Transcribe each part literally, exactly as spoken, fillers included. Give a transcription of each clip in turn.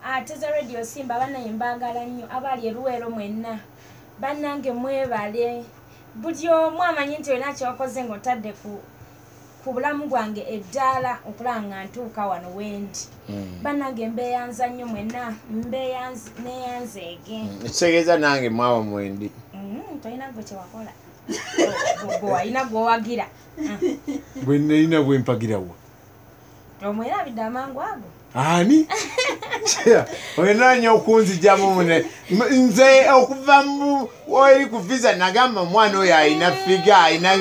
ateze radio Simba banaye mbagala nnyo abali eruwero mwenna bannange mwebale buli omu amanyi nti olina kyokoze ng'otadde ku ku bulamu bwange eddala okulanga ntuuka wano wendi bannange mbeeyanza nnyo mwenna mbeeyanza neeyanzeege ekitegeeza nange mwawa mwendi tolina gwe kyewakola gwe walina gwewagira bwe nalina bwe mpagirawo omwerabidde amangu ago ani olinaanya okunzijamu mune nze okuva mu eri ku visa nagamba mwana oyo alina figa alina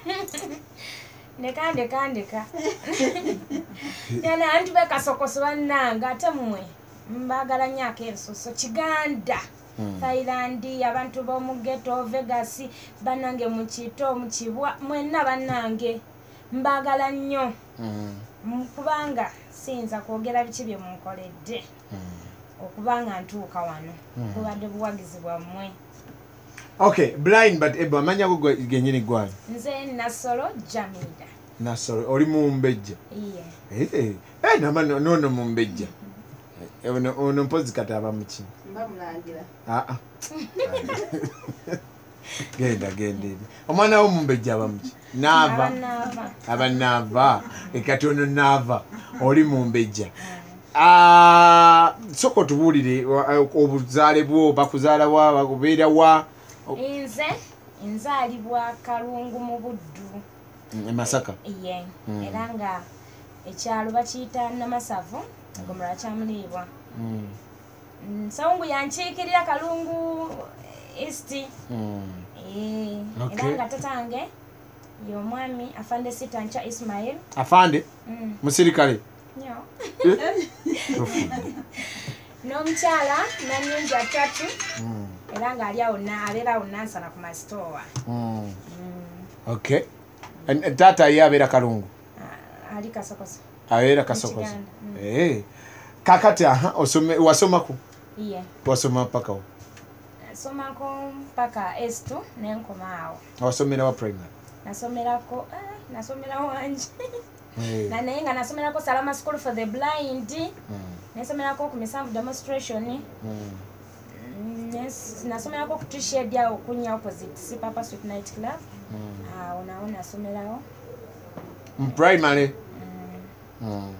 ndeka ndeka yana antu bekasokoso bannanga ate mmwe mbagala nnyo akensoso Kiganda Thailand abantu b'omu ghetto Vegas bannange mu Kito mu Kibwa mwenna bannange mbagala nnyo kubanga siyinza kwogera biki bye munkoledde okubanga ntuuka wano kubadde buwagizi bwammwe. Okay, blind but able amanya go genyini gwani nze Nasolo Jamida. Nasolo oli mumbejja iye eh eh nama nono mumbejja ono ono mpozi kataba muki mbamulangira ah ah genda genda omwana wo mumbejja abamuki nava abanava ekatono nava oli mumbejja ah soko tubulire obuzaale bwo bakuzaala wa bakubeera wa inze nzaalibwa Kalungu mu Buddu Masaka iye era nga ekyalo bakiyita Namasavu ngomula kyamulibwa nsawungu yankiikirira Kalungu East eh era nga tatange y'omwami afande Sitancha Ismail afande musirikale nyo n'omukyala Nanyonja tatu era nga ali awo abeera awo Nansana ku masitowa. Okay. And tata ye abeera Kalungu ali Kasokoso abeera Kasokoso eh kakati aha osome wasomako iye wasoma paka wo somako paka S two nenkomaawo wasomera wa primary nasomerako eh nasomera wanje na naye nga nasomerako Salama School for the Blind nasomerako ku Misanvu demonstration yes nasomerako ku T-shed yawo kunya opposite si Papa Sweet Night Club ah ona ona somerawo primary mm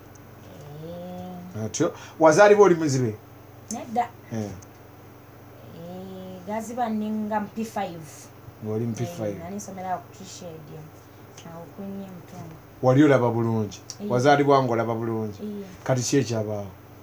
atyo wazali boli muzibe nedda eh eh gaziba ninga P five wali P five nani somerawo ku T-shed awo kunya mtongo wali olaba bulungi wazali bwangu olaba bulungi kati kye kyabaawo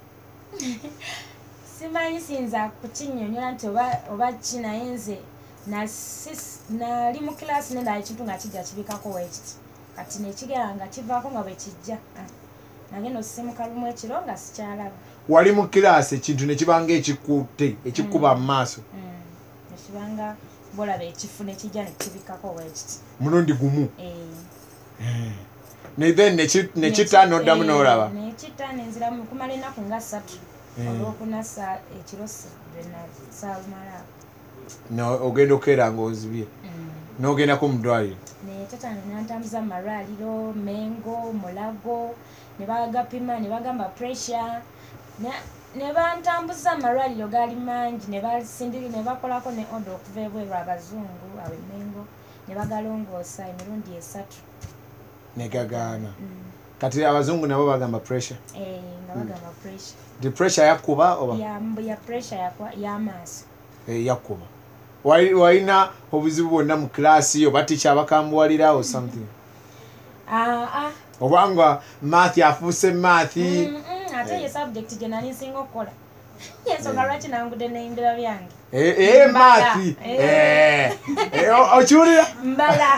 simanyi sinza kukinyonyola nti oba oba kinayenze na sis na limu class nenda ekintu nga kijja kibikako wekiti kati nekigera nga kivaako nga bwe kijja nagenda osimuka lumu ekiro nga sikyalaba wali mu class ekintu ne kibanga ekikutte ekikuba mu maaso nekibanga bolaba ekifu ne kijja ne kibikako wekiti mulundi gumu eh ne then ne kitano damu n'olaba ne kitano nzira mu kumala ennaku nga ssatu olwokunasa ekirosi bena salmara no ogenda okera ngozibye n'ogenda ku mudwaliro ne tatano nantambuza maraliro mengo mulago ne bagapima ne bagamba pressure ne bantambuza maraliro gali mangi ne basindiri ne bakolako ne order okuva ebweru abazungu abe mengo ne bagalongoosa emirundi esatu ne gagana kati abazungu nabo bagamba pressure eh nga bagamba pressure the pressure yakuba oba ya mbu ya pressure yakwa ya maaso eh yakuba wai waina obuzibu bonna mu class yo baticha abakambuwalira or something ah ah obanga math afuse math ate ye subject je nani singo kola yeso ngarachi nangu de nindira byange eh eh math eh eh ochurira mbala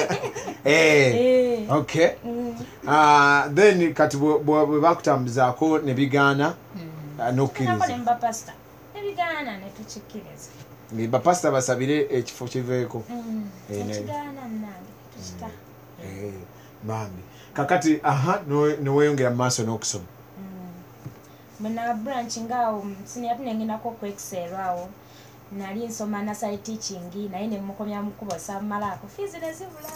eh okay ah then kati bwe bakutambuzaako ne bigana nokiriza nako nemba pasta ne bigana ne tuchikiriza ni ba pasta basabire ekifo kiveeko eh ne bigana nange tuchita eh bambi kakati aha no weyongera maso n'okusoma mena branch ngao senior tunengenda ko ku excel awo nali nsoma na site teaching naye ne mukomya mukubo samala ko fees ne zibula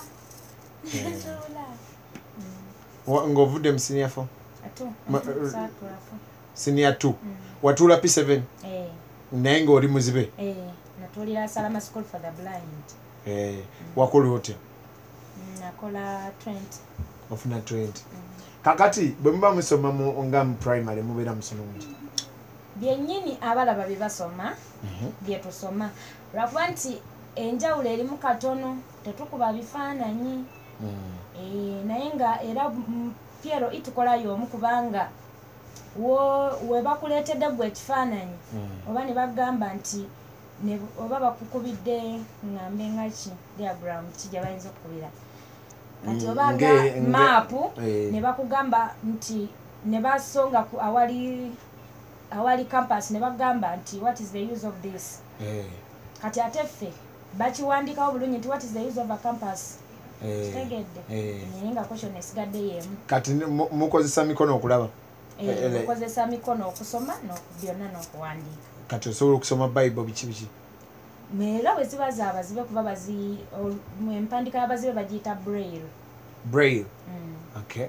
zibula ngovude msenior fo atu satura fo senior two watula P seven eh naye ng'oli muzibe eh natulira Salama School for the Blind eh wakola otya nakola twenty ofuna twenty kakati bwe muba musoma mu nga mu primary mubeera musomomki byennyini abalaba bye basoma bye tusoma lwakuba nti enjawulo erimu katono tetukuba bifaananyi eh naye nga era Piero itukolayo omu kubanga wo we bakuleetedde gwe ekifaananyi oba ne bagamba nti ne oba bakukubidde ngambe nga ki diagram kijja bayinza okukubira kati oba nga maapu ne bakugamba nti ne basonga ku awali awali campus ne bagamba nti what is the use of this kati ate ffe bakiwandikawo bulungi nti what is the use of a campus tegedde nenga question esigadde yemu kati mukozesa mikono okulaba mukozesa mikono okusoma byonna n'okuwandiika kati osobola okusoma Bible biki biki era bwe ziba zaabazibe kuba bazi empandika y'abazibe bagiyita braille braille okay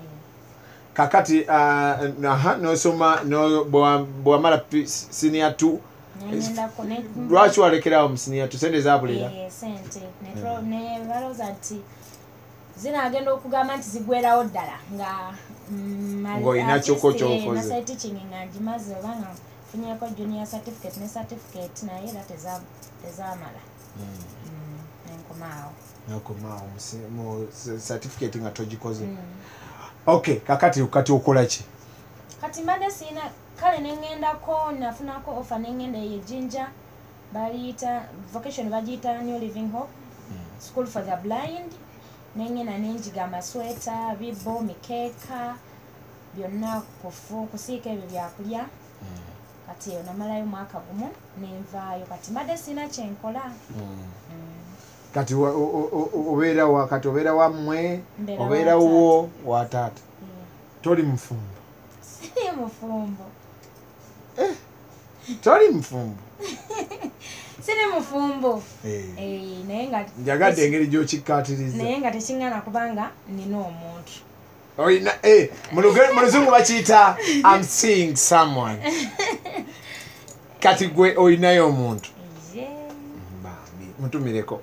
kakati aha nosoma bwamala senior two lwaki walekerawo mu senior two sente zaabulira sente ne balooza nti zinagenda okugamba nti zigwerawo ddala nga ng'olina kyokko kyokoze nasa teaching nga ngimaze obanga nfunyeko junior certificate ne certificate naye era tezaamala nenkomaawo nakomaawo mu certificate nga togikoze okay kakati kati okola ki kati mbadde siina kale nengendako nafunako offer nengenda eyo Jinja baliyita vocation bagiyita New Living Hope School for the Blind nengenda nenjiga amasweta bibo mikeeka byonna kufu kusiika ebyo byakulya kati eyo namalayo mwaka gumu nenvaayo kati mbadde siina kyenkola kati obeera wa kati obeera wammwe obeera wo wa taata toli mufumbo si mufumbo eh toli mufumbo sine mufumbo eh naye nga njagadde engeri gy'okikkaatiriza naye nga tekingana kubanga nina omuntu oyina eh muluzungu bakiyita I'm seeing someone kati gwe oyinayo omuntu bambi mutumireko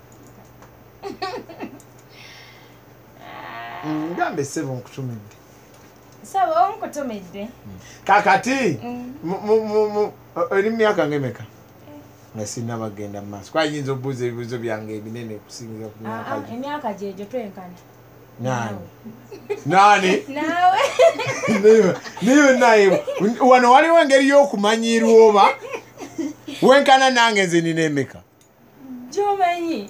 ngambe sebo nkutumidde sebo nkutumidde kakati eri myaka ngemeka nga sinna bagenda mu maaso kwa yinza obuuza ebibuuzo byange ebinene okusingira ku myaka gyo emyaka gyegyo twenkana nani nani nawe niyo naye wano waliwo engeri y'okumanyirwa oba wenkana nange nze nina emeka gyomanyi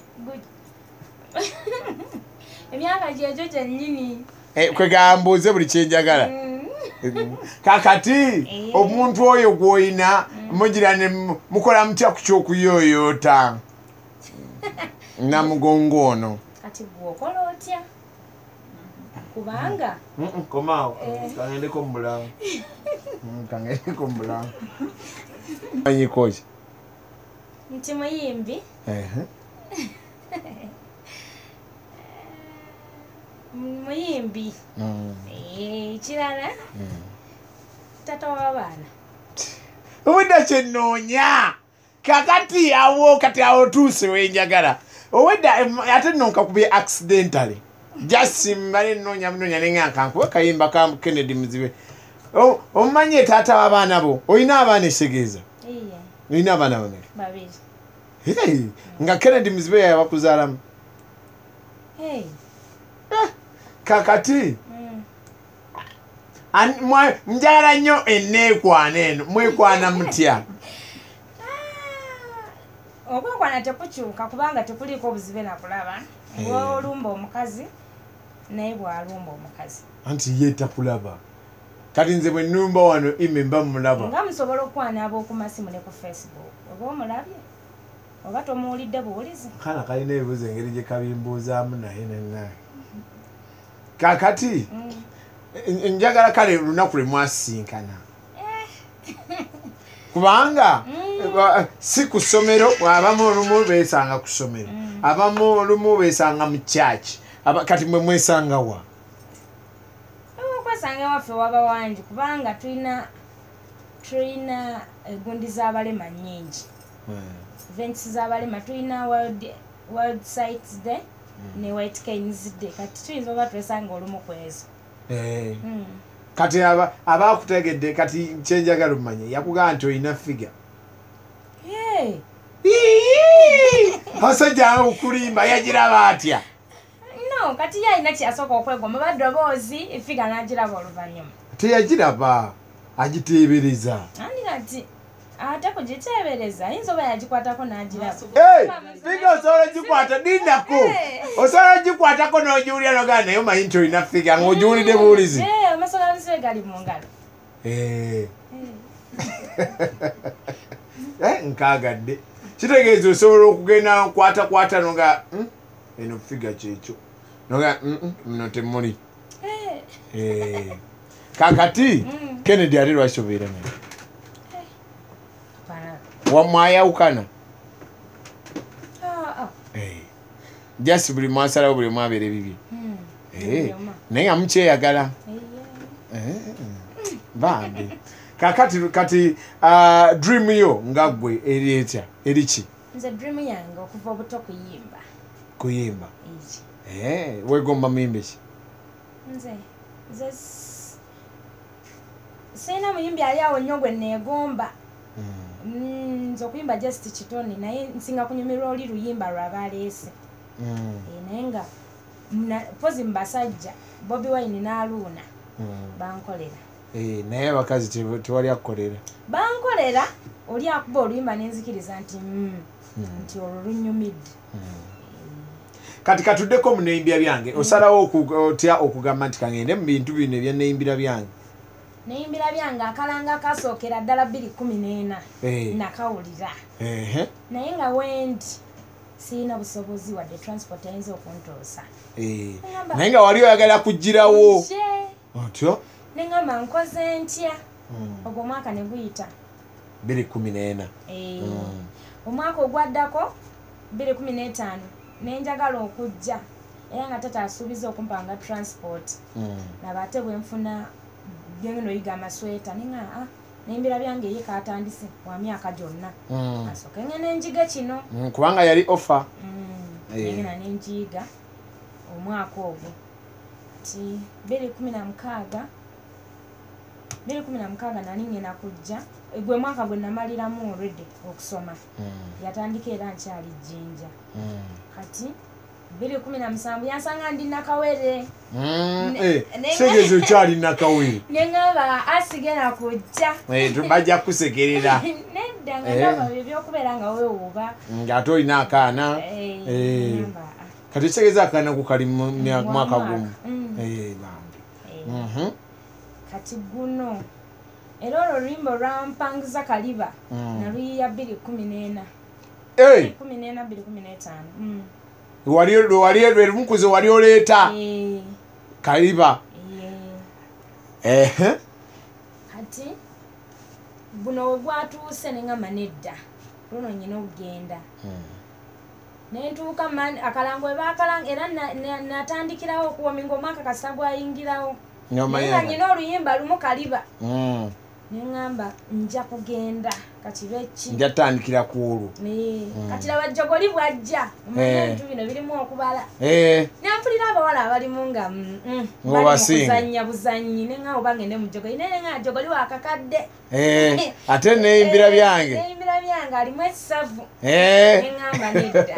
emyaka gyegyo gyennyini kwegambuuze buli kyenjagala kakati omuntu oyo gw'oyina mugira ne mukola mutya ku ky'okuyooyoota namugongo ono kati gwokola otya kubanga komaawo kangendeko mubulamu kangendeko mubulamu manyikoki nti muyimbi muyimbi ekirala tata w'abaana owedda kyenoonya kakati awo kati awo tuuse wenjagala owedda ate nno nkakubye accidentally just mbale nnoonya munoonya nenga nkankuba kayimba ka Kennedy Muzibe omumanyi taata w'abaana bo olina abaana esegeeza olina abaana bameka babiri nga Kennedy Muzibe yabakuzaalamu kakati njagala nnyo enneekwana eno mwekwana mutya okwekwana tekukyuka kubanga tekuliiko obuzibe nakulaba bwolumba omukazi naye bwalumba omukazi anti ye takulaba kati nze bwe nnumba wano ime mba mulaba nga musobola okwana ab'okumasimu ne ku Facebook oba omulabye oba tomuwulidde buwulizi kana kalina ebibuuzo engeri gye kabimbuuzaamu naye nennaye kakati njagala kale lunaku lwe mwasinkana kubanga si ku ssomero abamu olumu beesanga ku ssomero abamu olumu beesanga mu kyaki kati mwe mwesanga wa okwesanga waffe waba wangi kubanga tulina tulina gundi z'abalema nnyingi events z'abalema tulina world, world sites day mm. ne white canes day kati tuyinza oba twesanga olumu ku ezo eh. mm. kati abakutegedde aba kati kyenjagala omanye yakugamba nti olina figa hey. basajja okulimba yagiraba atya no kati yalina kyasooka okwegomba baddoboozi efiga n'agiraba oluvannyuma teyagiraba agiteebereza andikati ate kugiteebereza ayinza oba yagikwatako n'agiraba figa osobola gikwata dindako osobola gikwatako n'ogiwulira nogaa naye omanyi nti olina figa ng'ogiwulidde buwulizi amasolansi gali mu ngalo nkaagadde kitegeeza osobola okugenda kwatakwata noga eno figa kyekyo noga no temuli kakati Kennedy ate lwaki obeera naye wamwayawukana jasi buli mwasalawo buli mwabeera ebibye naye nga mukyeyagala bambi kakati kati dream yo nga ggwe eri etya eri ki nze dream yange okuva obuto kuyimba kuyimba wegomba muyimbe ki nze nze sina muyimbi ali awo nnyo gwe neegomba nze okuyimba just kitone naye nsinga kunyumirwa oli luyimba lwabaleese naye nga pozi mubasajja Bobi Wine n'aluuna bankolera naye abakazi tewali akukolera bankolera oli akuba oluyimba nenzikiriza nti nti olwo lunyumidde kati katuddeko mu neyimbira byange osalawo otya okugamba nti kangende mu bintu bino ebyanneyimbira byange neyimbira byange akalanga kasookera ddala bbiri kumi n'ena nakawulira naye nga wendi siina busobozi wadde transport ayinza okuntoosa naye nga wali oyagala kugirawo otyo neŋŋamba nkoze ntya ogwo omwaka ne guyita bbiri kumi n'ena omwaka ogwaddako bbiri kumi n'etaano nenjagala okujja era nga tata asuubiza okumpanga transport naba ate bwenfuna gengeno yiga amasweta neŋa neyimbira byange ye katandise wa myaka gyonna asooka ngene enjiga kino kubanga yali offer nengena nenjiga omwaka ogwo ti bbiri kumi na mukaaga bbiri kumi na mukaaga nani ngena kujja gwe mwaka gwe namaliramu already okusoma yatandika era nkyali jjinja kati bbiri kumi na musanvu yansanga ndi nakawere segezo kyali nakawere neŋŋamba asigena kujja bajja kusekerera nedda nga ndaba ebyokubeera nga weewuuba ng'ate olina akaana kati kitegeeza akaana ku kali mu mwaka gumu bambi kati guno era olwo oluyimba olwampangiza kaliba naluyiya bbiri kumi n'ena kumi n'ena bbiri kumi n'etaano wali lwerumukuzi wali oleeta kaliba kati buno we bwatuuse neŋŋamba nedda luno nyina okugenda nentuuka akalango we bakalanga era natandikirawo okuwominga omwaka kasita gwayingirawo naye nga nyina oluyimba lumu kaliba neŋŋamba nja kugenda kati beki nja tandikira ku olwo kati laba jjogoli bwajja omanya ebintu bino birimu okubala nempulira abawala abalimu nga balizannya buzannyi neŋŋamba oba ngende mu jjogoli naye neŋŋamba jjogoli wakakadde ate neyimbira byange neyimbira byange alimu ekisavu neŋŋamba nedda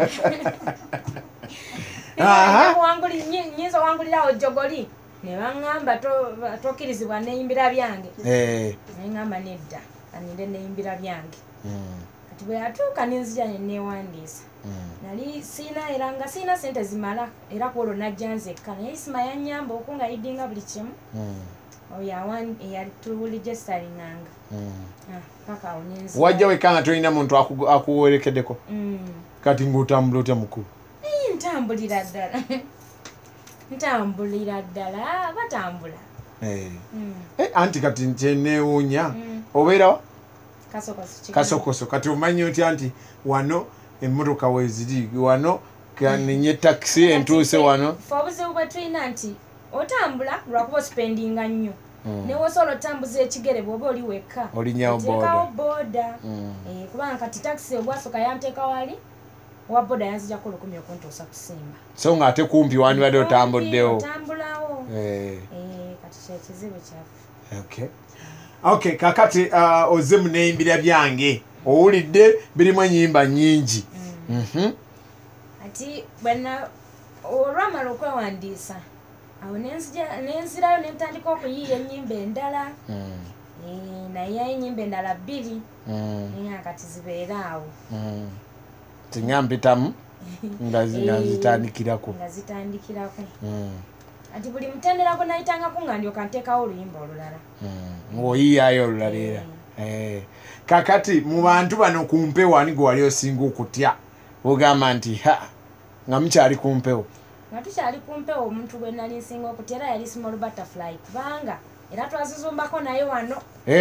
nyinza owangulirawo jjogoli nebaŋŋamba tokkirizibwa neyimbira byange neŋŋamba nedda kaninde neyimbira byange kati bwe yatuuka nenzija neneewandiisa nali siina era nga siina sente zimala era kwolwo najja nzekka naye isima yannyamba okungayidinga buli kimu oyo eyatuligesitaringanga paka awo nenzi wajja wekka nga tolina muntu akuwerekeddeko kati ng'otambula otya mukulu ntambulira ddala ntambulira ddala batambula anti kati kyeneewuunya obeerawa kasokoso kati omanyi otya nti wano emmotoka weziri wano kaninye takisi entuuse wano fe obuzibu bwe tulina nti otambula lwakuba osipendinga nnyo ne wosola otambuza ekigere bwoba oli wekka olinyawo boda boda eh kubanga kati taxi ogwasoka yanteeka wali wa boda yanzija ko lukumi okuntuusa kusimba so nga ate kumpi wani wadde otambuddewo otambulawo eh eh kati kyekizibu kyaffe. Okay. Okay, kakati uh, oze muneyimbira byange owulidde birimu ennyimba nnyingi. mm. mm-hmm. Ati bwana olwamala okwewandiisa awo nenzirayo nentandika okuyiiya ennyimba endala mm. e, naye ennyimba endala bbiri mm. naye kati zibeera awo mm. tinyampitamu nga zitandikirako nga zitandikirako mm. ati buli mutendera gwe nayitangako nga ndyoka nteekawo oluyimba olulala ng'oyiiyaayo olulala era kakati mu bantu bano ku mpewo ani gwe wali osinga okutya ogamba nti ha nga mukyali ku mpewo? nga tukyali ku mpewo omuntu gwe nali nsinga okutya era yali Small Butterfly kubanga era twazizumbako naye wano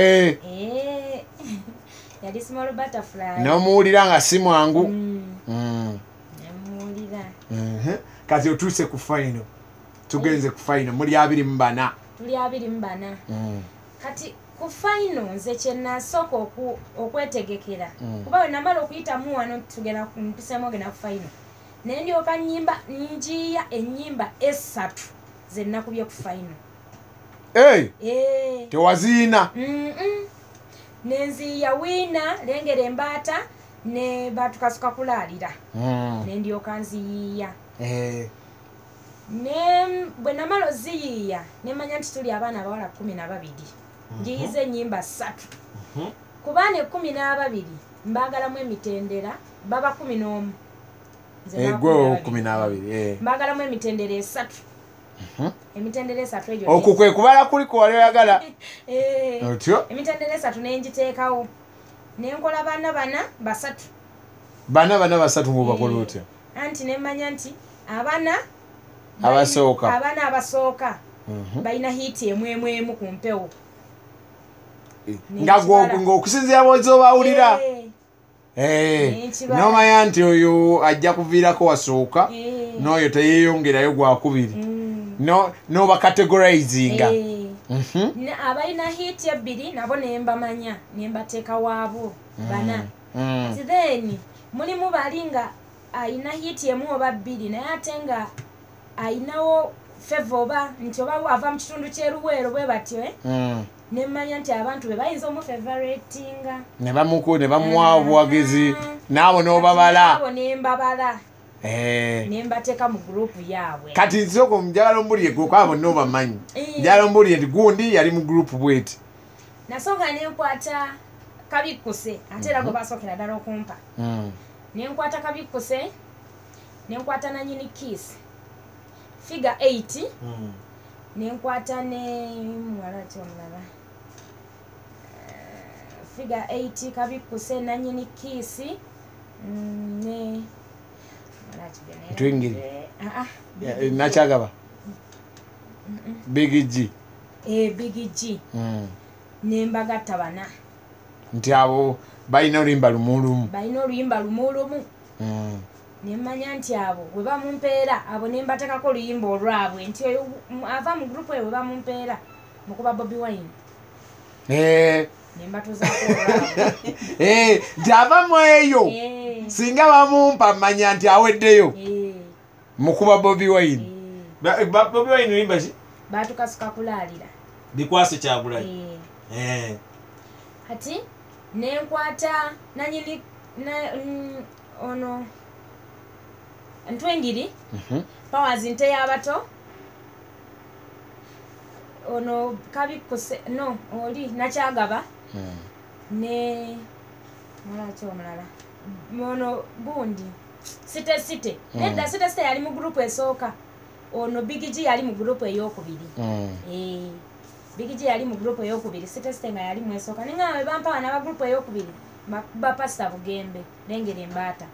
yali Small Butterfly n'omuwulira nga si mwangu. nemuwulira kati otuuse ku final tugenze ku final muli abiri mu bana tuli abiri mu bana kati ku final nze kyenasooka okwetegekera kuba we namala okuyitamu wano tugenda mpisemu ogenda ku final naye ndyoka nnyimba njiya ennyimba esatu ze nnakubye ku final. tewaziina? nenziya wiina lengera embaata ne batukasuka kulaalira ne ndyoka nziyiiya ne bwe namala oziyiiya nemanya nti tuli abaana abawala kumi na babiri njiyiza ennyimba ssatu ku baana ekkumi n'ababiri mbaagalamu emitendera baba kumi n'omu gwe kumi n'ababiri mbaagalamu emitendera esatu emitendera esatu egyo okwo kwe kubala kuliko wali oyagala otyo emitendera esatu nenjiteekawo nenkola baana bana basatu bana bana basatu mubakola otya anti nemanya nti abaana abasooka abaana abasooka balina hiiti emu emu emu ku mpewo nga ng'okusinziira bw'ozoobawulira nomanya nti oyo ajja kuviirako wasooka n'oyo teyeeyongerayo gwakubiri noba categorizinga abalina hiiti ebbiri nabo nembamanya nembateeka waabo bana then mulimu bali nga ayina hiiti emu oba bbiri naye ate nga ayinawo feva oba nti oba ava mu kitundu kyeruweero bwe batyo nemmanya nti abantu be bayinza omufevaratinga ne bamuku ne bamuwa obuwagizi naabo n'obabala abo nembabala nembateeka mu gurupu yaabwe. kati nsoko njagala ombulire gweko abo nobamanyi njagala ombulire nti gundi yali mu gurupu bweti nasooka nenkwata kabikkuse ate era gwe basookera ddala okumpa nenkwata kabikkuse nenkwata nanyini kiisi figure eight nenkwata ne mwala ki omulala figure eight kabikkuse nanyini kiisi ne twingiri nakyagaba big G big G nembagatta bana nti abo balina oluyimba lumulumu balina oluyimba lumulumu nemmanya nti abo bwe bamumpeera abo nembateekako oluyimba olwabwe nti oyo ava mu gurupu eyo bwe bamumpeera mukuba Bobi Wine nembatuzaako olwabwe nti avamu eyo singa bamumpa manya nti aweddeyo mukuba Bobi Wine. Bobi Wine oluyimba ki? batukasuka kulaalira bikwase Kyagulanyi. kati nenkwata nanyini ono ntwengiri powers nte y'abato ono kabikkuse no oli nakyagaba ne mulaki omulala ono gundi site site nedda site site yali mu gurupu esooka ono Big G yali mu gurupu ey'okubiri Big G yali mu gurupu ey'okubiri site site nga yali mu esooka nenga we bampa wana ba gurupu ey'okubiri bakuba pasita bugembe lengera embaata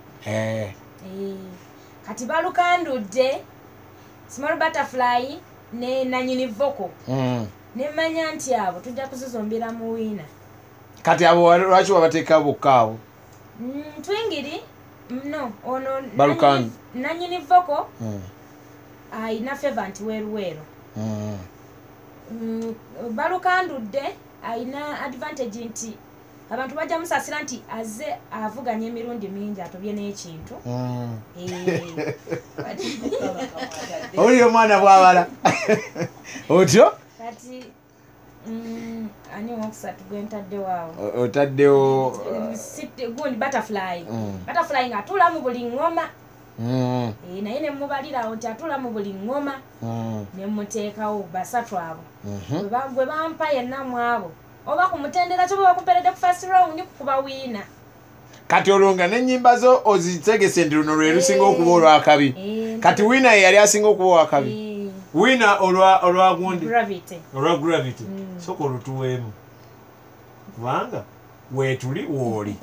kati balukandudde Small Butterfly ne nanyini voko nemmanya nti abo tujja kuzizombera mu wiina. kati abo lwaki wabateeka bokka abo? twingiri no ono balukandi nanyini voko ayina feva nti weeruweero mm, balukandudde alina advantage nti abantu bajja musasira nti aze avuganya emirundi mingi atobye n'ekintu oli omwana bwabala otyo kati ani wokusatu gwentaddewo awo otaddewo gundi butterfly butterfly nga atula mu buli ngoma naye nemubalirawo nti atula mu buli ngoma nemuteekawo basatu abo gwe bampa yenna mu abo oba kumutendera kyoba bakuperedde ku first round kukuba wiina kati olwonga n'ennyimba zo ozitegese nti luno lwe lusinga okuba olwakabi kati wiina ye yali asinga okuba olwakabi wiina olwa gundi olwa gravity soka olutuweemu kubanga weetuli wooli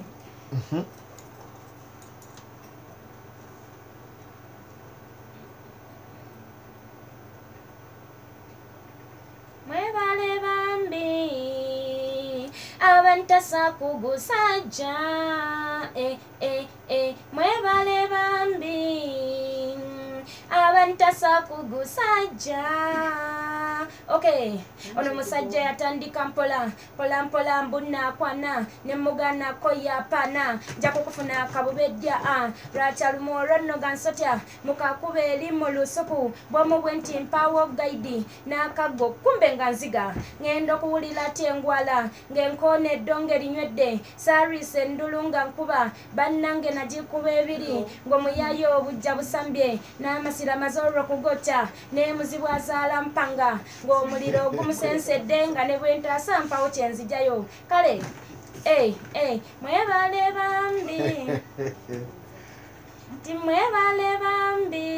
mwebale bambi abantasa kugusajja eh, eh, eh. mwebale bambi abantasa kugusajja okay ono musajja yatandika mpola mpola mpola mbunakwana nemuganako yapana nja kukufuna akabubedya a lwakyaluma olwonnoga nsotya mukakuba eri mu lusuku bwomubwe nti mpawo gaidi n'akaggo kumbe nga nziga ngenda okuwulira tyengwala ng'enkoona eddongo erinywedde sarise endulu nga nkuba bannange nagikuba ebiri ng'omuyayo obujja busambye n'amasira maze olw'okugotya n'emuzibu azaala mpanga ng'omuliro ogumusensedde nga ne bwentaasa mpawo kyenzijayo kale eh, eh, mwebale bambi nti mwebale bambi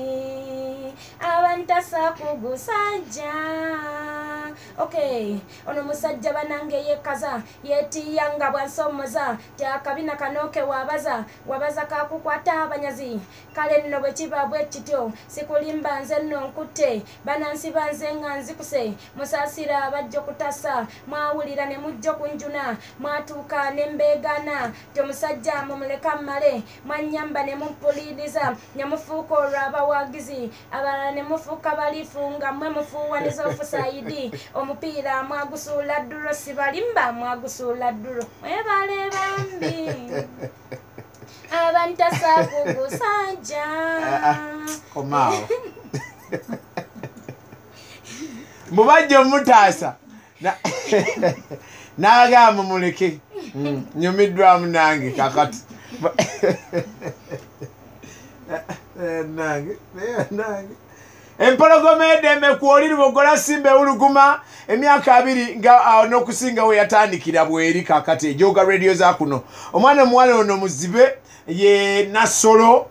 abantasa kugusajja okay ono musajja banange yekaza yetiya nga bwansomoza tyakabina kanoke wabaza wabaza kakukwata abanyazi kale nno bwe kiba bwe kityo sikulimba nze nno nkutte banansi banze nga nzikuse musasira abajja okutasa mwawulira ne mujja kunjuna mwatuuka ne mbeegana tomusajja mumuleka mmale mwanyamba ne mumpuliriza ne mufuuka olw'abawagizi abalala ne mufuuka balifu nga mmwe mufuuwaniza ofusaidi omupiira mwagusuula ddulo sibalimba mwagusuula ddulo mwebale bambi abantasa kugusajja komaawo mubajja omutaasa n'agamba mumuleke nyumiddwamu nange kakati nange nange empologoma eddembe kwoli lubogola simba ewuluguma emyaka abiri nga n'okusinga we yatandikira bweri kakati ejoga radio za kuno omwana omuwala ono muzibe ye Nasolo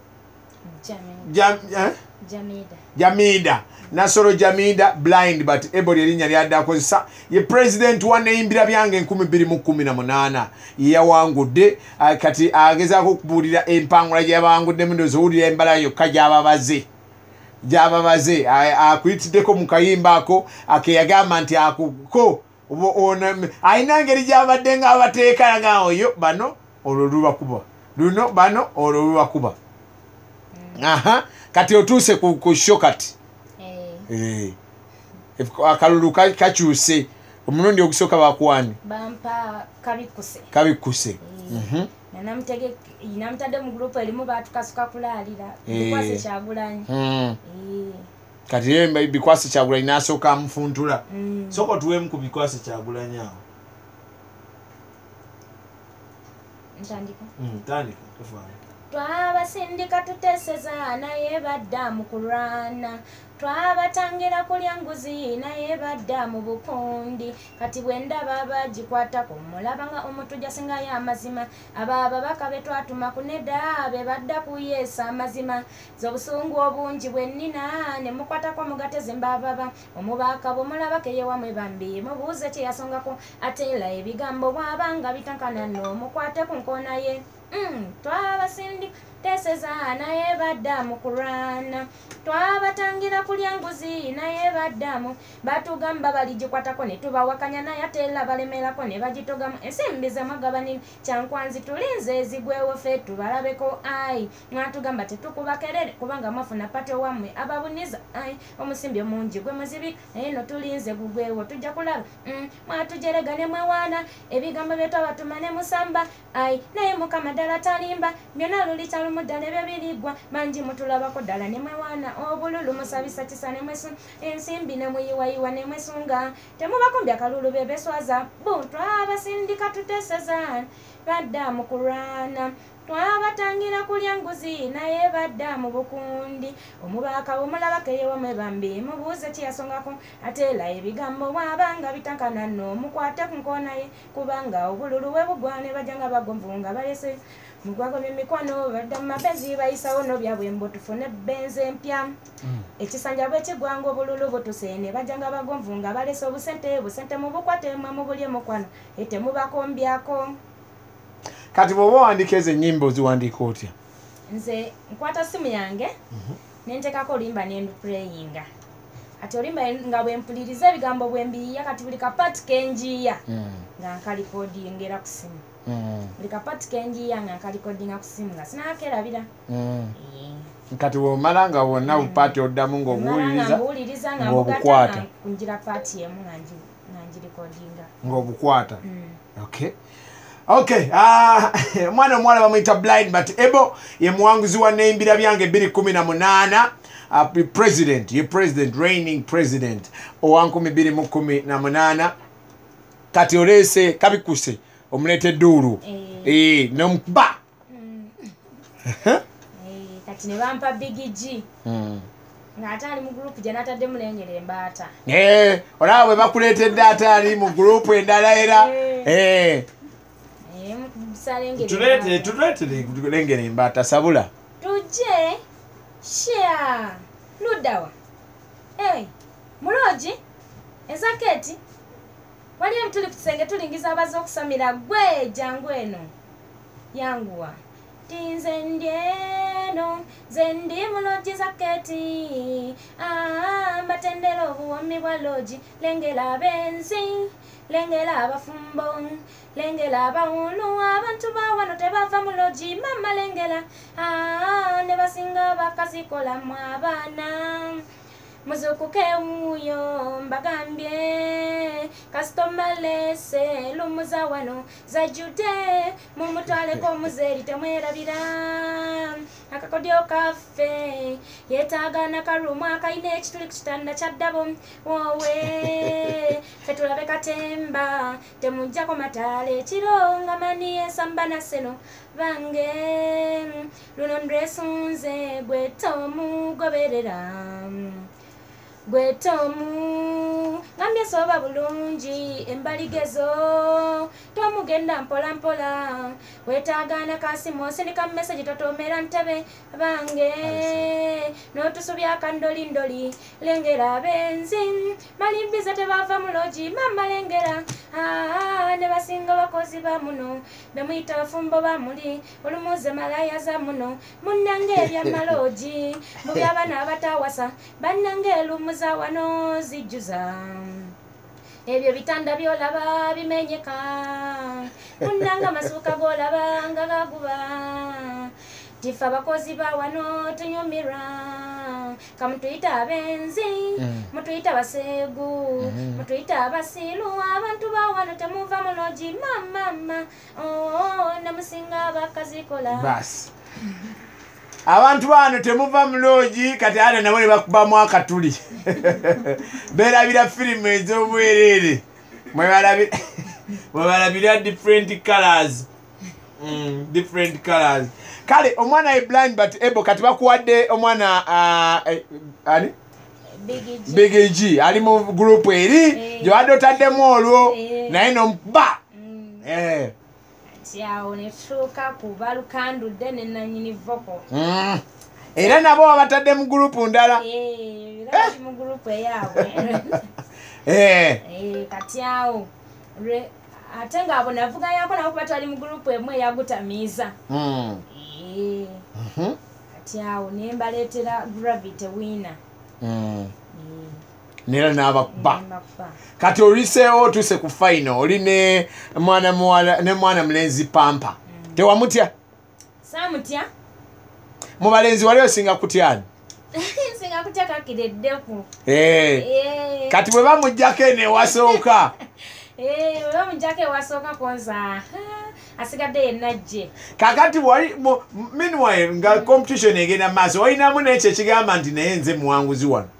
Jamida Nasolo Jamida blind but able erinnya lyadde akozesa ye president wa neyimbira byange enkumi bbiri mu kkumi na munaana yeyawangudde kati agezaako okubuulira empangula gy'abawanguddemu ndowooza owulira embala yokka gy'ababaze gy'ababaze akuyitiddeko mu kayimba ako akeyagamba nti akuko alina ngeri gy'abadde nga abateeka nga oyo bano olwo lubakuba luno bano olwo lubakuba aha kati otuuse ku sho kati akalulu kakyuse omulundi ogusooka bakuwani bampa kabikuse kabikuse namutadde mu gurupu erimu batukasuka kulaalira bikwase Kyagulanyi kati ye bikwase Kyagulanyi n'asooka amufuntula sooka otuweemu ku bikwase Kyagulanyi awo ntandika ntandika tofaana twabasindika tuteeseza naye badda mu kulwana twabatangira kulya nguzi naye badda mu bukundi kati bwe ndaba bagikwatako mulaba nga omutujja singayo amazima abababaka be twatuma ku nedda be badda kuyeesa amazima z'obusungu obungi bwe nnina ne mukwatako mugateze mbababa omubaka bw'omulabako eyewamwe bambi mubuuze kye yasongako ate era ebigambo bw'abanga bitankana nno mukwate ku nkoona ye mm, twabasindi teseza naye baddamu kulwana twabatangira kulya nguzi naye baddamu batugamba baligikwatako ne tubawakanya naye ate era balemerako ne bagitogamu ensimbi zemwagabanira kyankwanzi tulinze ezigwewo ffe tubalabeko ayi mwatugamba tetukubakerere kubanga mwafuna pate wammwe ababuniza ayi omusimbi omungi gwe muzibika naye no tulinze gugwewo tujja kulaba mm, mwatujerega ne mwewaana ebigambo byetwabatuma ne musamba ayi naye mukama ddala talimba byonna lulitalumu ddala ebyo birigwa mangi mutulabako ddala ne mwewaana obululu musabisa kisa ne mwesu ensimbi ne muyiwayiwa ne mwesunga temubakumbya kalulu bebeswaza bu twabasindika tuteseza badda mu kulwana twabatangira kulya nguzi naye badda mu bukundi omubaka omulabako eyewamwe bambi mubuuze kiyasongako ate era ebigambo bwabanga bitankana nno mukwate ku nkoona ye kubanga obululu we bugwane bajanga bagomvu nga balese mugwago mimikwano badda mu mapezi bayisawo nobyabwe mbo tufune benze empya ekisanja bwe kigwanga obululu butuseene bajanga bagomvu nga balese obusente busente mu bukwate mwe mu buli mukwano ete mubakombyako. Kati bwoba wandika ezo ennyimba ziwandiika otya? Nze nkwata simu yange nentekako olimba nendu prayinga ati olimba nga bwempuliriza ebigambo bwembiya kati buli kapati kenjiya nga nkalikodingera ku simu buli kapati kenjiya nga nkalikodinga ku simu nga sinakerabira. Kati bwomala nga wonna bupati oddamu ng'obuwuliriza ng'obukwata kunjira pati emu nga njirikodinga ng'obukwata. Okay. Okay, ah uh, mwana omwala bamuyita Blind but Ebo ye muwanguzi wa neimbira byange bbiri kumi na munaana uh, president ye president reigning president owankumi bbiri mu kumi na munaana kati olese kabikuse omulete duru eh, eh nomba mm. eh kati ne bampa Big G mm. ngata ali mu group je natadde mulengere mbata eh olabwe bakuletedde atali mu group endala era eh, eh. Tulete tulete kulengere mbata sabula tuje share ludawa eh muloji ezaketi wali mtuli kusenge tulingiza abazo okusamira gwe jangu eno yanguwa tinze ndieno zendi muloji zaketi ah matendero buwami bwa loji lengela benzi lengela abafumbo lengela abawulu abantu bawano tebava muloji mama lengela ah ne basinga bakazikola mu abaana muzukuke uyo mbagambye customer lese lumuza wano zajude mumutwale ko muzeri temwerabira akakodyo kafe yetagana karuma akaine ekituli kitanda kyaddabo wowe fetulabe katemba temujja ko matale kironga mani esamba na seno bange luno ndresunze gwetomu goberera gwetomu ngambye soba bulungi embaligezo tomugenda mpola mpola wetagana kasimo sindika message totomera ntebe bange notusubya kandoli ndoli lengera benzi malimbiza tebava muloji mama lengera ah ne basinga bakozi ba muno bemuyita bafumbo bamuli olumuze malaya za muno munange ebya maloji mubyabana abatawasa banange lumuze wano zijuza ebyo bitanda byolaba bimenyeka munanga masuka golaba nga gaguba tifa bakozi ba wano tunyumira kamutuyita abenzi mm. mutuyita basegu mm. mutuyita abasilu abantu ba wano temuva muloji mama mama oh namusinga bakazikola bas abantu bano temuva muloji kati ate nabo ne bakubamu akatuli berabira firimu ez'obwerere mwebalabira different colors mm, different colors kale omwana e Blind but Able kati bakuwadde omwana uh, eh, ani Big G ali mu group eri gyewadde otaddemu olwo naye nomba eh yao netuka kuba lukandudde ne nanyini voko mm. era nabo wabatadde mu group ndala eh era mu group yaabwe eh eh kati yao ate ng'abo navuganyako nabo kuba twali mu gurupu emu eyagutamiiza kati awo ne mbaleetera gravity winner nera n'abakuba kati oliseewo otuuse ku final oli ne mwana muwala ne mwana mulenzi Pampa tewamutya saamutya mu balenzi wali osinga kutyani nsinga kutya kakireddeku kati bwe bamuggyako eno ewasooka bwe bamuggyako ewasooka konza asigadde yennajje kakati wali meanwhile nga competition egenda maaso walinamu nekyo ekigamba nti naye nze muwanguzi wano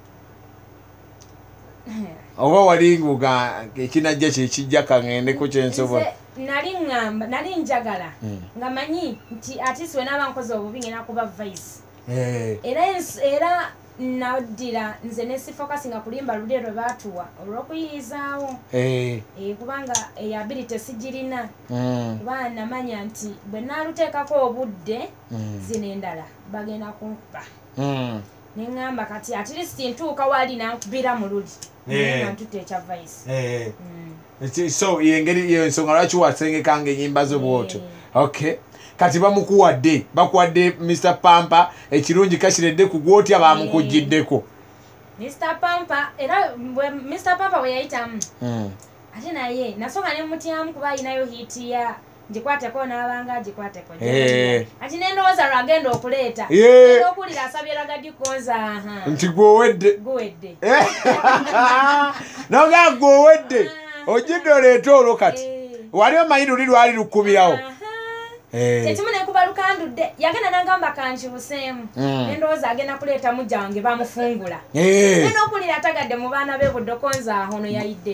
oba wali nguga ekinajja kyekijja kaŋŋendeko kyensobola nali ŋŋamba nali njagala nga manyi nti atisi we naaba nkoze obubi ngenda kuba vice era era naddira nze nesifokasinga kulimba lulye lwe baatuwa olw'okuyiyizaawo kubanga ability sigirina kuba namanya nti bwe naaluteekako obudde zino endala bagenda kunkuba neŋŋamba kati at least ntuuka wali nankubira mu luli nga ntutta ekya vice so yengeri yensonga lwaki wasengekanga enyimba zo bwotyo okay kati bamukuwadde bakuwadde Mister Pampa ekirungi kasiredde ku gwotya bamukujjiddeko Mister Pampa era Mister Pampa we yayitamu ate naye nasonga ne mutyamu kuba ayinayo hiti ya njikwateko n'abanga njikwateko ati nendowooza lwagenda okuleeta okuwulira asabye Ragadi Konza nti gwowedde gwowedde noga gwowedde ojjidde oleeta olwo kati wali omanyi luli lwali lukubirawo kyekimu nekuba lukandudde yagenda nagamba kankibuseemu nendowooza agenda kuleeta mujja wange bamufungula ena okuwulira atagadde mu baana be buddokonza aho no yayidde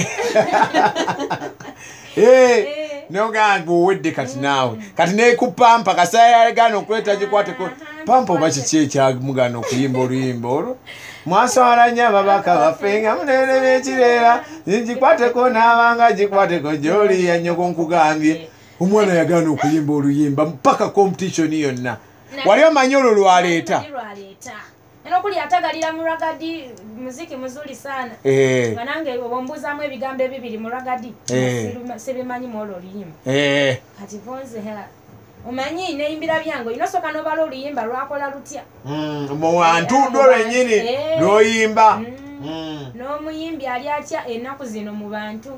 noga gwowedde kati naawe kati nekupampa kasayagana okuleeta gikwateko Pampa oba kiki ekyamugana okuyimba oluyimba olwo mwaswalanya ababaka baffe nga munene b'ekireera ngikwateko n'abanga gikwateko gy'oli yannyoko nkugambye omwana yagana okuyimba oluyimba mpaka competition yonna wali omanyi olwo lwaleeta era okuli atagalira mu Ragadi muziki muzuri sana nga nange obombuuzaamu ebigambo ebibiri mu Ragadi sibimanyi mu olwo oluyimba kati vonze omanyi neyimbira byange olina osooka n'obala oluyimba lwakola lutya mu antuudo lwennyini lw'oyimba n'omuyimbi ali atya ennaku zino mu bantu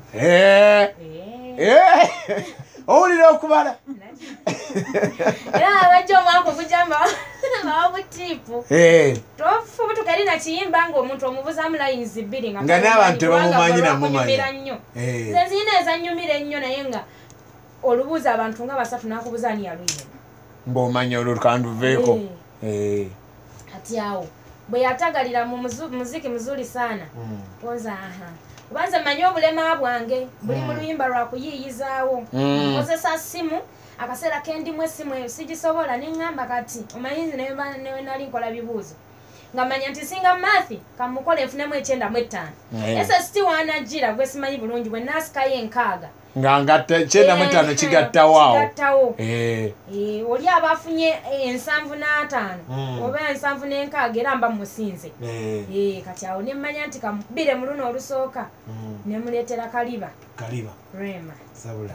owulira okubala era abajja omwaka ogujamba bawabutiipu tofubutuka eri nakiyimba ngaomuntu omubuzaamu layinzi bbiri nga n'abantu tebamumanyi namumanya nnyo nze ziyina ezannyumira ennyo naye nga olubuuza abantu nga basatu n'akubuza ani yaluyimba ng'omanya olwo kanduveeko ati awo bwe yatagalira mu muziki muzuri sana poza aha kubanze manyi obulema bwange buli mu luyimba lwa kuyiyizaawo nkozesa simu akaseera kendimu essimu eyo sigisobola neŋŋamba kati omanyizi newe nali nkola bibuuzo nga manya nti singa maathi kamukola enfunemu ekyenda mu ettaano ese siti waanajjira gwe simanyi bulungi bwe naasikayo enkaaga nga ngatta kyenda mu ettaano kigattawaawo oli aba afunye ensanvu n'ataano oba ensanvu n'enkaaga era mba musinze kati awo nemmanya nti kamubire mu luno olusooka nemuleetera kaliba kaliba rema sabula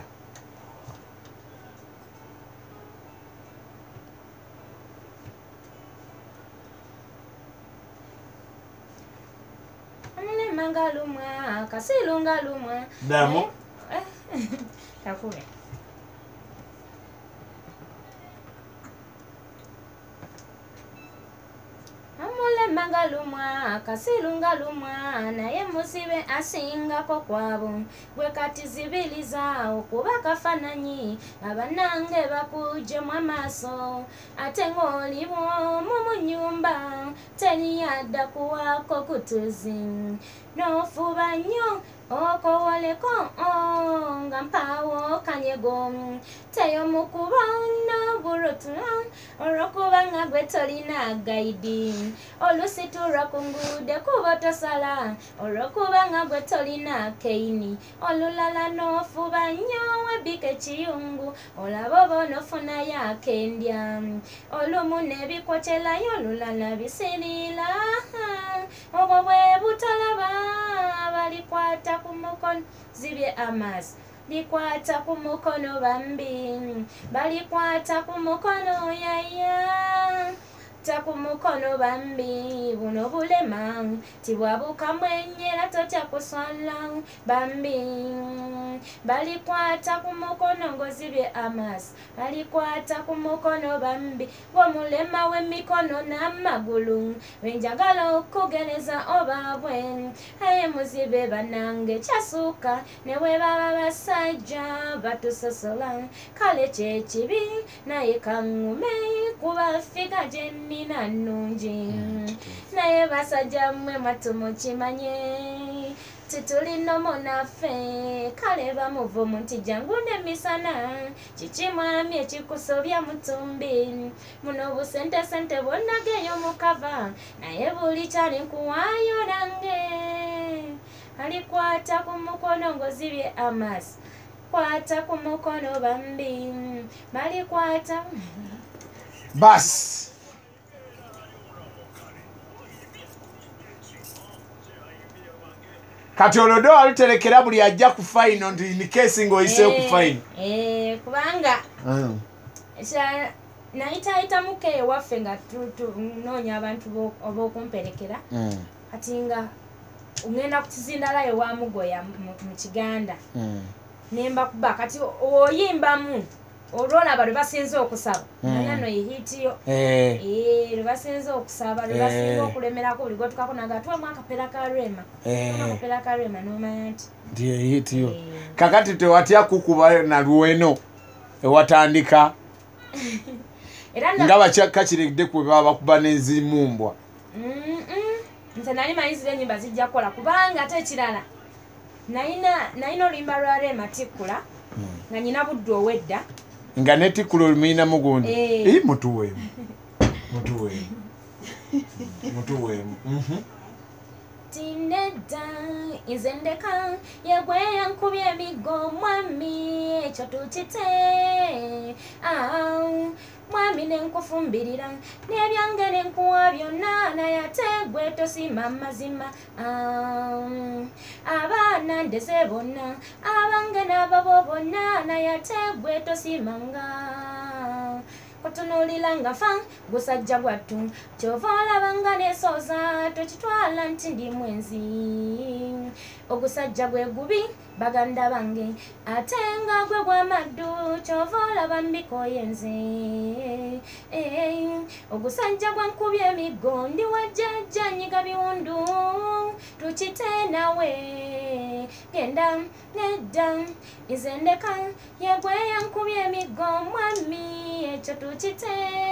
amulema nga lumwa kasilu nga lumwa damu takube amulema nga lumwa kasilu nga lumwa naye musibe asingako kwabo gwe kati zibiliza okuba kafananyi abanange bakujjemu amaaso ate ng'olibwo mu nyumba teriyadda kuwaako kutuzi n'ofuba nnyo okowoleko nga mpaawo kanyego teyomukuba n'oburutu olw'okuba nga gwe tolina gayidi olusiturwa ku nguude kuba tosala olw'okuba nga gwe tolina keini olulala n'ofuba nnyo webbika ekiyungu olaba oba onofunayo akendya olumu n'ebikwokyerayo olulala bisiriira obwo bwe butalaba balikwata ku mukono zibye amaaso likwata ku mukono bambi balikwata ku mukono yaya ku mukono bambi buno bulema tibwabuka mwenyera totya kuswala bambi balikwata ku mukono ngozibye amasi balikwata ku mukono bambi ng'omulema w'emikono n'amagulu wenjagala okugereza obabwe aye muzibe banange kyasuka ne bwe baba basajja batusosola kale kyekibi naye kaŋŋume kuba figa gyenni nina nnungi naye basajja mmwe matumukimanye titulina munaffe kale bamuvumu nti jangu n'emisana kiki mwami ekikusobya mutumbi muno busentesente bonnageyo mukava naye buli kyali nkuwaayo nange alikwata ku mukono ngozibye amasi kwata ku mukono bambi balikwata basi kati olodo aluterekera buli ajja ku final nti in case ng'oyiseyo ku final eh kubanga sha naitaita muke ewaffe nga tunoonya abantu ob'okumperekera kati nga ugenda kukizindalayo wa mugoya mu Kiganda nemba kuba kati oyimbamu olwolaba lwe basinze okusaba nano yihitiyo eh basinze okusaba lwe basinze okulemerako buli gwetukako nagatwa mwaka pera ka rema mwaka pera ka rema nomanya nti ndiye yihitiyo kakati tewatya kukuba na luweno ewatandika nga bakyakiregde kwe baba bakuba n'ezimumbwa nze nali mayizire ennyimba zijja kukola kubanga ate ekirala nayina nayina oluyimba lwa rema tikkula nga nyina budde owedda nga netikula olumina mugundi eh mutuwemu mutuwemu mutuwemu mhm tineda izendeka yegwe yankubye emigo mwami ekyo tukite ah mwami nenkufumbirira nebyange nenkuwa byonna naye ate gwe tosima mazima abaana ndeze bonna abange n'ababo bonna naye ate gwe tosimanga kutunulira nga fa gusajja gwattu kyova olabanga nesoza tokitwala nti ndi mwenzi ogusajja gwe gubi baganda bange ate nga gwe gwamaddu kyova olaba mbikoye nze ogusajja gwankubye emiggo ndi wajjajja nyiga biwundu tukite nawe genda nedda izendeka yegwe yankubye emiggo mwami ekyo tukite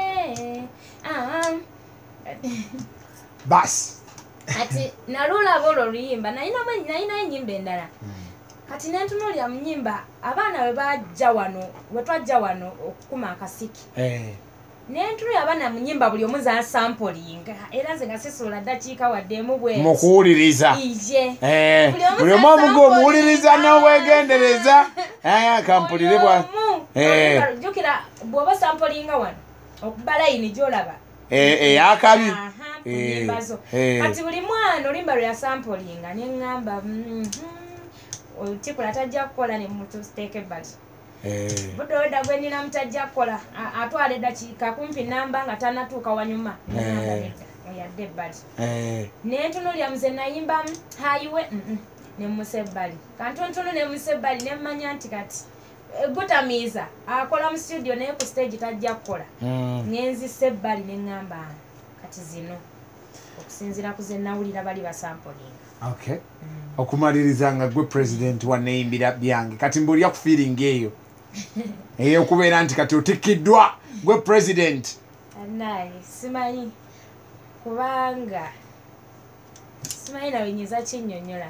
basi ati nalulaba olwo oluyimba nayina ennyimba endala kati nentunuulira mu nnyimba abaana bwe bajja wano we twajja wano okukuma akasiki nentunuulira abaana mu nnyimba buli omu zansampolinga era nze nga sisula ddakiika wadde emu bwe mukuwuliriza ije buli omu omuga omuwuliriza n'obwegendereza kampulire bwa jjukira bw'oba sampolinga wano okuba layini gy'olaba eyakabi kunyimbazo kati buli mwana olimba lwe yasampolinga neŋŋamba tikula tajja kukola ne mutusteeke ebbali budde wedda gwe nina mutajja kukola atwala eddakiika kumpi namba nga tanatuuka wanyuma yadde ebbali nentunulya muze nayimbamu hayiwe nemusa ebbali kantontunu nemusa ebbali nemmanya nti kati gutamiiza akola mu studio naye ku stage tajja kukola ngenzisa ebbali neŋŋamba kati zino okusinziira ku ze nawulira bali basampolinga okay okumaliriza nga gwe president waneyimbira byange kati mbulya ku feeling eyo eyo okubeera nti kati otikiddwa gwe president anaye simanyi kubanga simanyi nawe nyiza kinnyonnyola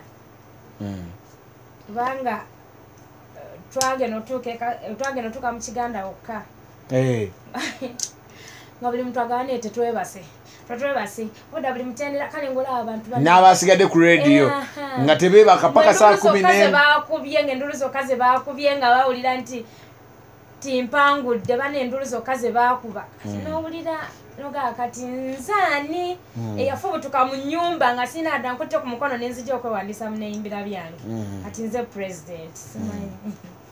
kubanga twagenda otuuka mu Kiganda wokka nga buli muntu agawane tetwebase twebase oda buli mutendera kale ngolaba abantu n'abasigadde ku radio nga tebeebaka paka saa kumi n'emu baakubye ng'endulu zokka ze baakubye nga bawulira nti timpangudde bana endulu zokka ze baakuba kati n'owulira nogaa kati nzaani eyafubutuka mu nnyumba nga sina adda nkutte ku mukono nenzija okwewandiisa mu neyimbira byange kati nze president simanyi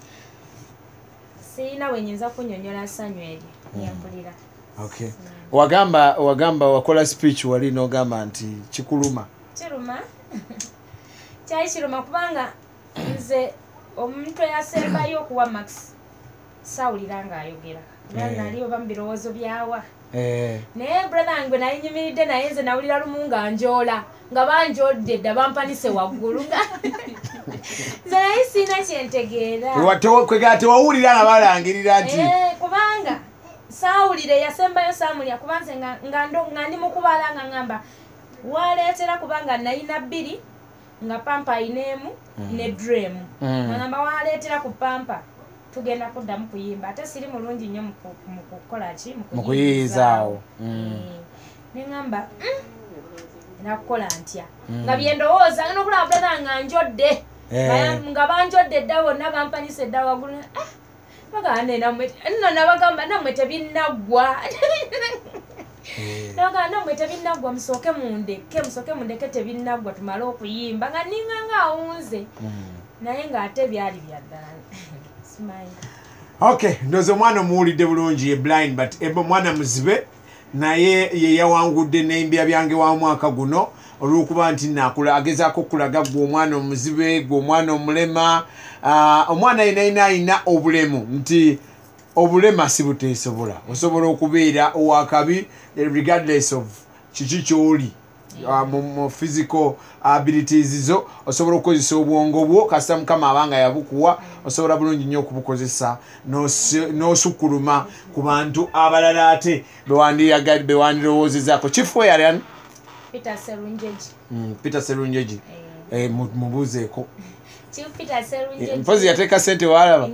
siina wenyinza kunyonyola ssanyu eryo lyempulira. Okay. Wagamba wagamba wakola speech wali n'ogamba nti kikuluma. Kiruma. Kyali kiruma kubanga nze omuntu eyasembayo okuwa Max sawulira ng'ayogera. Nali oba mu birowoozo byawa. Naye brother ngwe nali nyimiridde naye nze nawulira lumu nga njoola nga banjodde dda bampanise waggulu nga nze naye siina kyentegeera. Kwegala tewawulira nga balangirira nti kubanga saawulire yasembayo saamulya kuba nze nga ndi mukubala nga ngamba waleetera kubanga nayina bbiri nga pampa ayinaemu ne dream nga ngamba waleetera ku pampa tugenda kuddamu kuyimba ate siri mulungi nnyo mu kukola ki mu kuyiyizaawo. ne ngamba nakukola ntya nga byendowooza nokulaba brother nga njodde nga banjodde dda bonna bampanisa edda waggulu bagande nno nabagamba nammwe tebinnaggwa nabagamba nammwe tebinnaggwa musooke mundeke musooke mundeke tebinnaggwa tumale okuyimba nga ninga ngaawunze naye ng'ate byali byaddala. Okay, ndozo mwana omuwulidde bulungi ye blind but ebo mwana muzibe naye ye yawangudde n'embya byange wa mwaka guno olw'okuba nti nakula agezaako okulaga gwe omwana omuzibe gwe omwana omulema omwana yena yina ayina obulemu nti obulema si buteesobola osobola okubeera owakabi regardless of kiki kyoli mu physical abilities zo osobola okukozesa obwongo bwo kasita mukama abanga yabukuwa osobola bulungi nnyo okubukozesa n'osukkuluma ku bantu abalala ate bewandirowoozezaako. Kifu yali Peter Serunjeji. Peter Serunjeji mubuuzeeko Peter Serunjeji mpozi yateeka sente walaba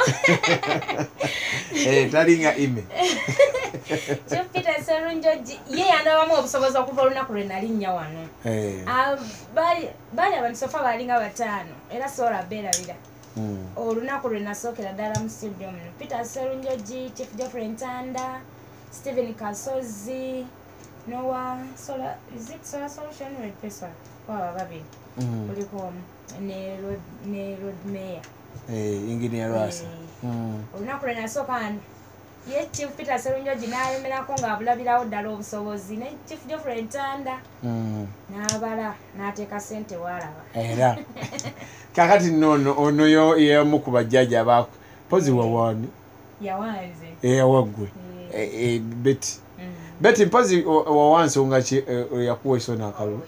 talinga ime Peter Serunjeji ye yanabamu obusobozi okuva olunaku lwe nalinnya wano. Baali abantu sofa baalinga bataano era sola beerabira olunaku lwe nasookera ddala mu studio muno. Peter Serunjeji, Chief Geoffrey Ntanda, Stephen Kasozi, Noah Solar, is it Solar Solution or Peswa? Waba babiri kuliko omu ne road mayor engineer Rasa. Olunaku lwe nasooka ye Chief Peter Serunjeji n'alemerako ng'abulabirawo ddala obusobozi ne Chief Geoffrey Ntanda n'abala n'ateeka ssente waalaba era kakati nono ono yo y'omu ku bajjaja abaako pozi wawaani yawanze eyawaggwe Betty Betty mpozi wawansonga ki yakuwa esona akalulu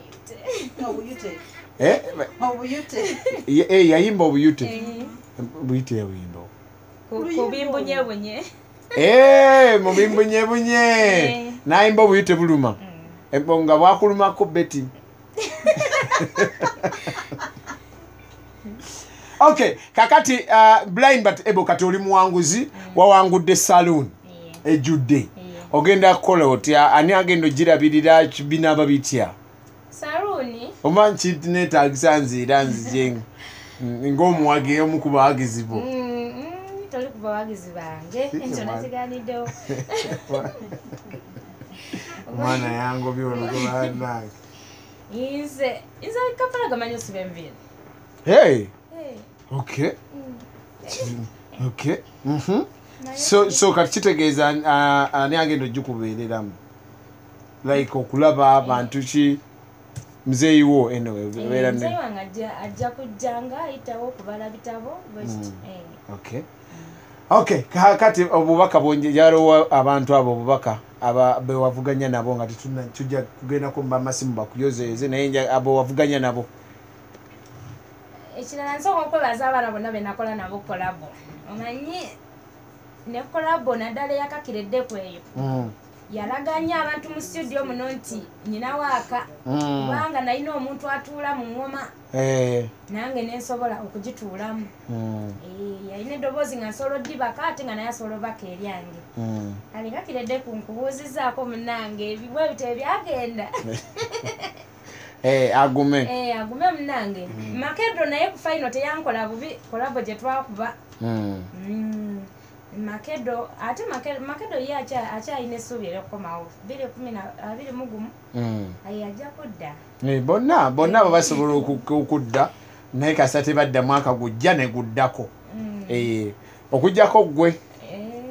yayimba obuyute buyite yabuyimba kubimbunyeebunye mubimbunyeebunye n'ayimba obuyute buluma nga bwakulumako Betty. Okay, kakati uh, blind but able kati oli muwanguzi wawangudde saloon ejjudde ogenda kukola otya ani agenda ogirabirira binaaba bitya salooni omanyi neetaagisa nziira nzije ng'omuwagi omu ku bawagizi bo toli ku bawagizi bange ekyo nakigaaniddewo omwana yangobye olugobanange nze nze kapala gamanyi osiba enviiri. Hey. Okay. Okay. Mhm. So so kati kitegeeza ani agenda ogikubeereramu like okulaba abantu ki muzeeyi wo eno beera ne wange ajja kujjanga ayitawo okubala bitabo. Okay. Okay, kati obubaka bwonjalo abantu abo obubaka aba bewavuganya nabo nga tujja kugenda ku masimu bakuyozeeze naye abo wavuganya nabo. Ekirala nsooka okwebaza abaana bonna be nakola nabo kolabo omanyi ne kolabo naddala eyakakireddeko eyo yalaganya abantu mu studio muno nti nyina waaka kubanga nalina omuntu atuula mu ngoma nange nensobola okugituulamu yalina eddoboozi nga nsobola oddibaka ate nga naye asobola obaka eryange kale kakireddeku nkubuuzizaako munange ebibwe bito ebyagenda Eh agume eh agume munange Makedo naye ku final teyankola bubi kolabo je twakuba mm Makedo ate Makedo Makedo ye acha acha ine subire komawo bile kumi na abiri mugumu ayaja kudda eh bonna bonna babasobola okudda naye kasate badda mwaka gujja ne guddako eh okujjako gwe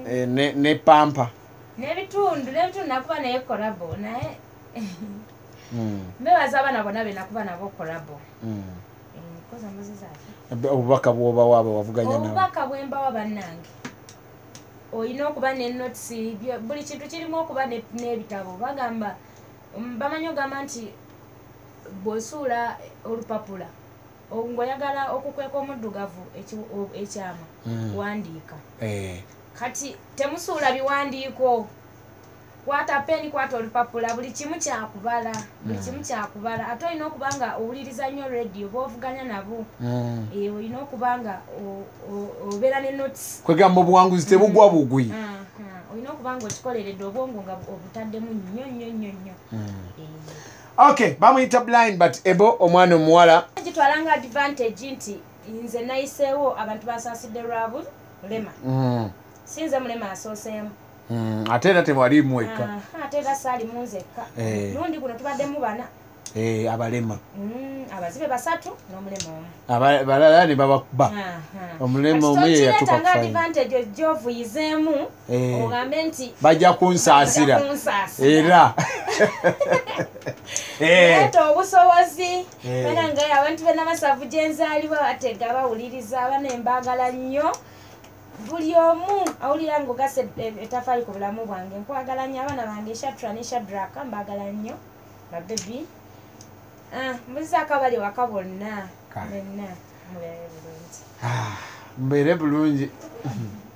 eh, ne, ne pampa n'ebitundu n'ebitundu nakuba naye kolabo naye mm. mbebaza abaana bonna be nakuba nabo kolabo mm. koza muzizaaki obubaka bwoba waaba wavuganya nabo obubaka bwembawa bannange olina okuba nenotisi buli kintu kirimu okuba n'ebitabo bagamba bamanyi ogamba nti bw'osuula olupapula ng'oyagala okukweka omuddugavu ekyama wandiika kati temusuula biwandiiko kwata peni kwata olupapula buli kimu kyakubala buli kimu kyakubala ate olina okuba nga owuliriza nnyo radio boovuganya nabo olina okuba nga obeera ne notes kwegamba obuwanguzi tebugwa bugwi olina okuba nga okikoleredde obwongo nga obutaddemu nnyo nnyo nnyo nnyo okay bamuyita blind but ebo omwana omuwala gitwala nga advantage nti nze nayiseewo abantu basaasidde lwabu mulema sinze mulema asooseemu ate era tewalimu eka ate era saalimu nzekka lundi guno tubaddemu bana abalema abazibe basatu n'omulema omu balala ne babakuba omulema omu ye yatuka kufanga advantage gy'ovuyizeemu ogambe nti bajja kunsaasira era leeta obusobozi bana nga abantu b'Namasavu gye nzaalibwa batega bawuliriza abana embaagala nnyo buli omu awulira ng'ogasa etafaali ku bulamu bwange nkwagala nnyo abaana bange Shatra ne Shadraka mbaagala nnyo babebi muzizaako abali waka bonna bonna mubeere bulungi mbeere bulungi